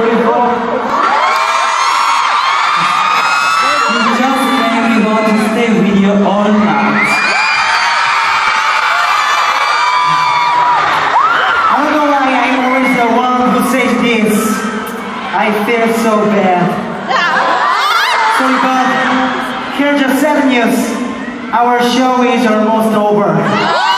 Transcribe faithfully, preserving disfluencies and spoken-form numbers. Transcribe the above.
beautiful. You just made me want to stay with you all night. I don't know why I'm always the one who says this. I feel so bad. Sorry, but here are just seven years. Our show is almost over.